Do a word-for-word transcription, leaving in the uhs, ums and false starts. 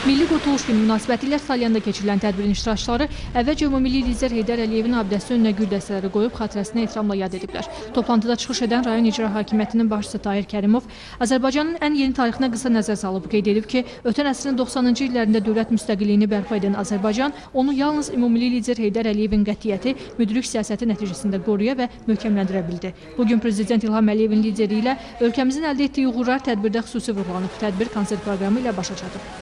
Milli Qurtuluş Günü münasibətilə Salyanda keçirilən tədbirin iştirakçıları əvvəlcə Ümumilli lider Heydər Əliyevin abidəsi önünə gül dəstələri qoyub xatirəsinə ehtiramla yad ediblər. Toplantıda çıxış edən rayon icra hakimiyyətinin başçısı Tahir Kərimov Azərbaycanın ən yeni tarixinə qısa nəzər salıb qeyd edib ki, ötən əsrin doxsanıncı illərində dövlət müstəqilliyini bərpa edən Azərbaycan onu yalnız Ümumilli lider Heydər Əliyevin qətiyyəti, müdrik siyasəti nəticəsində qoruya və möhkəmləndirə bildi. Bugün Prezident İlham Əliyevin lideri ilə ölkəmizin əldə etdiyi uğurlar tədbirdə xüsusi vurğulanıb. Tədbir konsert proqramı ilə başa çatıb.